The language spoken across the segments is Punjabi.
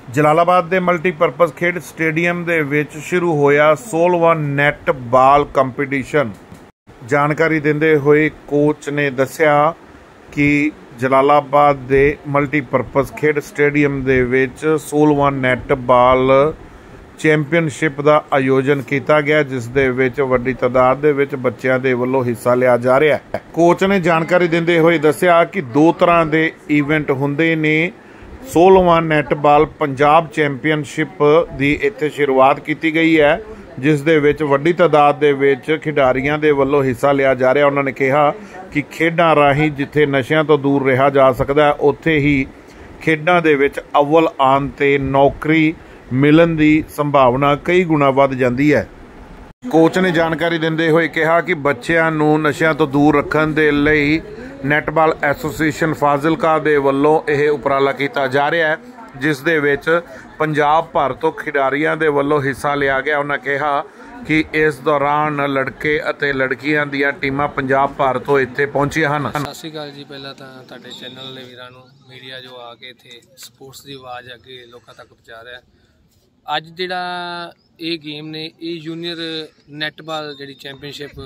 ਜਲਾਲਾਬਾਦ ਦੇ ਮਲਟੀਪਰਪਜ਼ ਖੇਡ ਸਟੇਡੀਅਮ ਦੇ ਵਿੱਚ ਸ਼ੁਰੂ ਹੋਇਆ 16ਵਾਂ ਨੈੱਟ ਬਾਲ ਕੰਪੀਟੀਸ਼ਨ। ਜਾਣਕਾਰੀ ਦਿੰਦੇ ਹੋਏ ਕੋਚ ਨੇ ਦੱਸਿਆ ਕਿ ਜਲਾਲਾਬਾਦ ਦੇ ਮਲਟੀਪਰਪਜ਼ ਖੇਡ ਸਟੇਡੀਅਮ ਦੇ ਵਿੱਚ 16ਵਾਂ ਨੈੱਟ ਬਾਲ ਚੈਂਪੀਅਨਸ਼ਿਪ ਦਾ ਆਯੋਜਨ ਕੀਤਾ ਗਿਆ, ਜਿਸ ਦੇ ਵਿੱਚ ਵੱਡੀ ਤਾਦਾਦ ਦੇ ਵਿੱਚ ਬੱਚਿਆਂ ਦੇ ਵੱਲੋਂ ਹਿੱਸਾ ਲਿਆ ਜਾ ਰਿਹਾ ਹੈ। ਕੋਚ ਨੇ ਜਾਣਕਾਰੀ ਦਿੰਦੇ ਹੋਏ ਦੱਸਿਆ ਕਿ ਦੋ ਤਰ੍ਹਾਂ ਦੇ ਈਵੈਂਟ ਹੁੰਦੇ ਨੇ। 16ਵਾਂ ਨੈੱਟਬਾਲ ਪੰਜਾਬ ਚੈਂਪੀਅਨਸ਼ਿਪ ਦੀ ਇੱਥੇ ਸ਼ੁਰੂਆਤ ਕੀਤੀ ਗਈ ਹੈ, ਜਿਸ ਦੇ ਵਿੱਚ ਵੱਡੀ ਤਾਦਾਦ ਦੇ ਵਿੱਚ ਖਿਡਾਰੀਆਂ ਦੇ ਵੱਲੋਂ ਹਿੱਸਾ ਲਿਆ ਜਾ ਰਿਹਾ। ਉਹਨਾਂ ਨੇ ਕਿਹਾ ਕਿ ਖੇਡਾਂ ਰਾਹੀਂ ਜਿੱਥੇ ਨਸ਼ਿਆਂ ਤੋਂ ਦੂਰ ਰਿਹਾ ਜਾ ਸਕਦਾ, ਉੱਥੇ ਹੀ ਖੇਡਾਂ ਦੇ ਵਿੱਚ ਅਵਲ ਆਉਣ 'ਤੇ ਨੌਕਰੀ ਮਿਲਣ ਦੀ ਸੰਭਾਵਨਾ ਕਈ ਗੁਣਾ ਵੱਧ ਜਾਂਦੀ ਹੈ। ਕੋਚ ਨੇ ਜਾਣਕਾਰੀ ਦਿੰਦੇ ਹੋਏ ਕਿਹਾ ਕਿ ਬੱਚਿਆਂ ਨੂੰ ਨਸ਼ਿਆਂ ਤੋਂ ਦੂਰ ਰੱਖਣ ਦੇ ਲਈ ਨੈੱਟਬਾਲ ਐਸੋਸੀਏਸ਼ਨ ਫਾਜ਼ਿਲਕਾ ਦੇ ਵੱਲੋਂ ਇਹ ਉਪਰਾਲਾ ਕੀਤਾ ਜਾ ਰਿਹਾ ਹੈ, ਜਿਸ ਦੇ ਵਿੱਚ ਪੰਜਾਬ ਭਰ ਤੋਂ ਖਿਡਾਰੀਆਂ ਦੇ ਵੱਲੋਂ ਹਿੱਸਾ ਲਿਆ ਗਿਆ। ਉਹਨਾਂ ਕਿਹਾ ਕਿ ਇਸ ਦੌਰਾਨ ਲੜਕੇ ਅਤੇ ਲੜਕੀਆਂ ਦੀਆਂ ਟੀਮਾਂ ਪੰਜਾਬ ਭਰ ਤੋਂ ਇੱਥੇ ਪਹੁੰਚੀਆਂ ਹਨ। ਸਤਿ ਸ਼੍ਰੀ ਅਕਾਲ ਜੀ। ਪਹਿਲਾਂ ਤਾਂ ਤੁਹਾਡੇ ਚੈਨਲ ਦੇ ਵੀਰਾਂ ਨੂੰ, ਮੀਡੀਆ ਜੋ ਆ ਕੇ ਇੱਥੇ ਸਪੋਰਟਸ ਦੀ ਆਵਾਜ਼ ਅੱਗੇ ਲੋਕਾਂ ਤੱਕ ਪਹੁੰਚਾ ਰਿਹਾ। ਅੱਜ ਜਿਹੜਾ ਇਹ ਗੇਮ ਨੇ, ਇਹ ਜੂਨੀਅਰ ਨੈੱਟਬਾਲ ਜਿਹੜੀ ਚੈਂਪੀਅਨਸ਼ਿਪ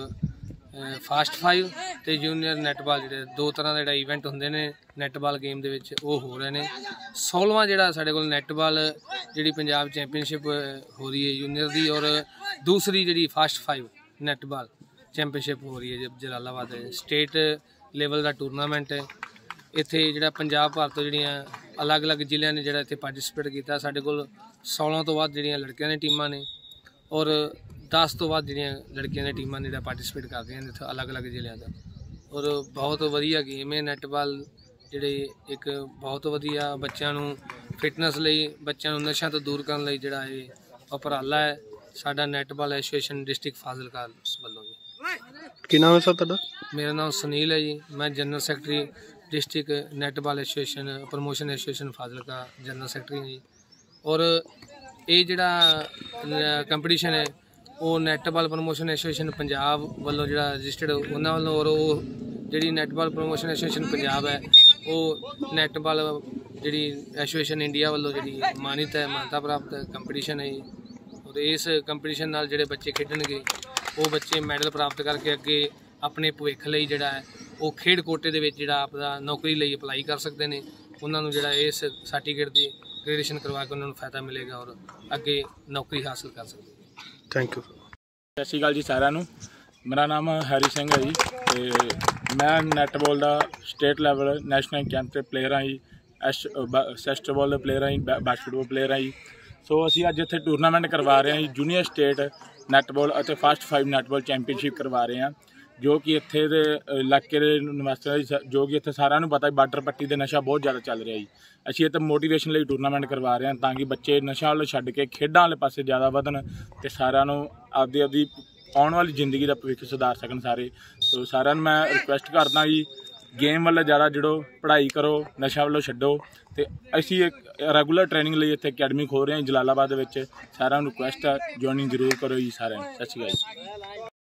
ਫਾਸਟ 5 ਅਤੇ ਜੂਨੀਅਰ ਨੈੱਟਬਾਲ ਜਿਹੜੇ ਦੋ ਤਰ੍ਹਾਂ ਦੇ ਜਿਹੜਾ ਈਵੈਂਟ ਹੁੰਦੇ ਨੇ ਨੈੱਟਬਾਲ ਗੇਮ ਦੇ ਵਿੱਚ, ਉਹ ਹੋ ਰਹੇ ਨੇ। 16ਵਾਂ ਜਿਹੜਾ ਸਾਡੇ ਕੋਲ ਨੈੱਟਬਾਲ ਜਿਹੜੀ ਪੰਜਾਬ ਚੈਂਪੀਅਨਸ਼ਿਪ ਹੋ ਰਹੀ ਹੈ ਜੂਨੀਅਰ ਦੀ, ਔਰ ਦੂਸਰੀ ਜਿਹੜੀ ਫਾਸਟ 5 ਨੈੱਟਬਾਲ ਚੈਂਪੀਅਨਸ਼ਿਪ ਹੋ ਰਹੀ ਹੈ ਜਲਾਲਾਬਾਦ ਸਟੇਟ ਲੈਵਲ ਦਾ ਟੂਰਨਾਮੈਂਟ ਹੈ। ਇੱਥੇ ਜਿਹੜਾ ਪੰਜਾਬ ਭਰ ਤੋਂ ਜਿਹੜੀਆਂ ਅਲੱਗ-ਅਲੱਗ ਜ਼ਿਲ੍ਹਿਆਂ ਨੇ ਜਿਹੜਾ ਇੱਥੇ ਪਾਰਟੀਸਪੇਟ ਕੀਤਾ। ਸਾਡੇ ਕੋਲ 16 ਤੋਂ ਵੱਧ ਜਿਹੜੀਆਂ ਲੜਕਿਆਂ ਦੀਆਂ ਟੀਮਾਂ ਨੇ, ਔਰ 10 ਤੋਂ ਵੱਧ ਜਿਹੜੀਆਂ ਲੜਕੀਆਂ ਦੀਆਂ ਟੀਮਾਂ ਨੇ ਜਿਹੜਾ ਪਾਰਟੀਸਪੇਟ ਕਰਦੀਆਂ ਨੇ ਇੱਥੇ ਅਲੱਗ-ਅਲੱਗ ਜ਼ਿਲ੍ਹਿਆਂ ਦਾ। ਔਰ ਬਹੁਤ ਵਧੀਆ ਗੇਮ ਹੈ ਨੈੱਟਬਾਲ, ਜਿਹੜੇ ਇੱਕ ਬਹੁਤ ਵਧੀਆ ਬੱਚਿਆਂ ਨੂੰ ਫਿਟਨੈਸ ਲਈ, ਬੱਚਿਆਂ ਨੂੰ ਨਸ਼ਿਆਂ ਤੋਂ ਦੂਰ ਕਰਨ ਲਈ ਜਿਹੜਾ ਇਹ ਉਪਰਾਲਾ ਹੈ ਸਾਡਾ ਨੈੱਟਬਾਲ ਐਸੋਸੀਏਸ਼ਨ ਡਿਸਟ੍ਰਿਕਟ ਫਾਜ਼ਿਲਕਾ ਵੱਲੋਂ ਜੀ। ਕੀ ਨਾਮ ਹੈ ਸਰ ਤੁਹਾਡਾ? ਮੇਰਾ ਨਾਮ ਸੁਨੀਲ ਹੈ ਜੀ। ਮੈਂ general secretary district netball association promotion association Fazilka general secretary ਜੀ। ਔਰ ਇਹ ਜਿਹੜਾ ਕੰਪੀਟੀਸ਼ਨ ਹੈ ਉਹ ਨੈੱਟਬਾਲ ਪ੍ਰਮੋਸ਼ਨ ਐਸੋਸੀਏਸ਼ਨ ਪੰਜਾਬ ਵੱਲੋਂ ਜਿਹੜਾ ਰਜਿਸਟਰਡ ਉਹਨਾਂ ਵੱਲੋਂ, ਔਰ ਉਹ ਜਿਹੜੀ ਨੈੱਟਬਾਲ ਪ੍ਰਮੋਸ਼ਨ ਐਸੋਸੀਏਸ਼ਨ ਪੰਜਾਬ ਹੈ ਉਹ ਨੈੱਟਬਾਲ ਜਿਹੜੀ ਐਸੋਸੀਏਸ਼ਨ ਇੰਡੀਆ ਵੱਲੋਂ ਜਿਹੜੀ ਮਾਨਤਾ ਪ੍ਰਾਪਤ ਕੰਪੀਟੀਸ਼ਨ ਹੈ। ਔਰ ਇਸ ਕੰਪੀਟੀਸ਼ਨ ਨਾਲ ਜਿਹੜੇ ਬੱਚੇ ਖੇਡਣਗੇ ਉਹ ਬੱਚੇ ਮੈਡਲ ਪ੍ਰਾਪਤ ਕਰਕੇ ਅੱਗੇ ਆਪਣੇ ਭਵਿੱਖ ਲਈ ਜਿਹੜਾ ਹੈ ਉਹ ਖੇਡ ਕੋਟੇ ਦੇ ਵਿੱਚ ਜਿਹੜਾ ਆਪਦਾ ਨੌਕਰੀ ਲਈ ਅਪਲਾਈ ਕਰ ਸਕਦੇ ਨੇ। ਉਹਨਾਂ ਨੂੰ ਜਿਹੜਾ ਇਸ ਸਰਟੀਫਿਕੇਟ ਦੀ ਗ੍ਰੈਜੂਏਸ਼ਨ ਕਰਵਾ ਕੇ ਉਹਨਾਂ ਨੂੰ ਫਾਇਦਾ ਮਿਲੇਗਾ ਔਰ ਅੱਗੇ ਨੌਕਰੀ ਹਾਸਲ ਕਰ ਸਕਦੇ। Thank you. ਸਤਿ ਸ਼੍ਰੀ ਅਕਾਲ ਜੀ ਸਾਰਿਆਂ ਨੂੰ। ਮੇਰਾ ਨਾਮ ਹੈਰੀ ਸਿੰਘ ਹੈ ਜੀ, ਅਤੇ ਮੈਂ ਨੈੱਟਬਾਲ ਦਾ ਸਟੇਟ ਲੈਵਲ ਨੈਸ਼ਨਲ ਕੈਂਪ 'ਤੇ ਪਲੇਅਰ ਹਾਂ ਜੀ। ਸੈਸਟਬਾਲ ਦਾ ਪਲੇਅਰ ਹਾਂ ਜੀ, ਬਾਸਕਟਬਾਲ ਪਲੇਅਰ ਹਾਂ ਜੀ। ਸੋ ਅਸੀਂ ਅੱਜ ਇੱਥੇ ਟੂਰਨਾਮੈਂਟ ਕਰਵਾ ਰਹੇ ਹਾਂ ਜੀ, ਜੂਨੀਅਰ ਸਟੇਟ ਨੈੱਟਬਾਲ ਅਤੇ ਫਾਸਟ 5 ਨੈੱਟਬਾਲ ਚੈਂਪੀਅਨਸ਼ਿਪ ਕਰਵਾ ਰਹੇ ਹਾਂ, ਜੋ ਕਿ ਇੱਥੇ ਦੇ ਇਲਾਕੇ ਦੇ ਨਿਵਾਸੀਆਂ ਜੋ ਕਿ ਇੱਥੇ ਸਾਰਿਆਂ ਨੂੰ ਪਤਾ ਬਾਰਡਰ ਪੱਟੀ ਦੇ ਨਸ਼ਾ ਬਹੁਤ ਜ਼ਿਆਦਾ ਚੱਲ ਰਿਹਾ ਜੀ। ਅਸੀਂ ਇੱਥੇ ਮੋਟੀਵੇਸ਼ਨ ਲਈ ਟੂਰਨਾਮੈਂਟ ਕਰਵਾ ਰਹੇ ਹਾਂ ਤਾਂ ਕਿ ਬੱਚੇ ਨਸ਼ਾ ਵੱਲ ਛੱਡ ਕੇ ਖੇਡਾਂ ਵਾਲੇ ਪਾਸੇ ਜ਼ਿਆਦਾ ਵਧਣ ਅਤੇ ਸਾਰਿਆਂ ਨੂੰ ਆਪਦੀ ਆਉਣ ਵਾਲੀ ਜ਼ਿੰਦਗੀ ਦਾ ਭਵਿੱਖ ਸੁਧਾਰ ਸਕਣ ਸਾਰੇ। ਸੋ ਸਾਰਿਆਂ ਨੂੰ ਮੈਂ ਰਿਕੁਐਸਟ ਕਰਦਾ ਜੀ, ਗੇਮ ਵੱਲ ਜ਼ਿਆਦਾ ਜੁੜੋ, ਪੜ੍ਹਾਈ ਕਰੋ, ਨਸ਼ਾ ਵੱਲੋਂ ਛੱਡੋ। ਅਤੇ ਅਸੀਂ ਇੱਕ ਰੈਗੂਲਰ ਟ੍ਰੇਨਿੰਗ ਲਈ ਇੱਥੇ ਅਕੈਡਮੀ ਖੋਲ੍ਹ ਰਹੇ ਹਾਂ ਜਲਾਲਾਬਾਦ ਦੇ ਵਿੱਚ। ਸਾਰਿਆਂ ਨੂੰ ਰਿਕੁਐਸਟ ਹੈ, ਜੁਆਇਨਿੰਗ ਜ਼ਰੂਰ ਕਰੋ ਜੀ ਸਾਰਿਆਂ ਨੂੰ। ਸਤਿ ਸ਼੍ਰੀ ਅਕਾਲ ਜੀ।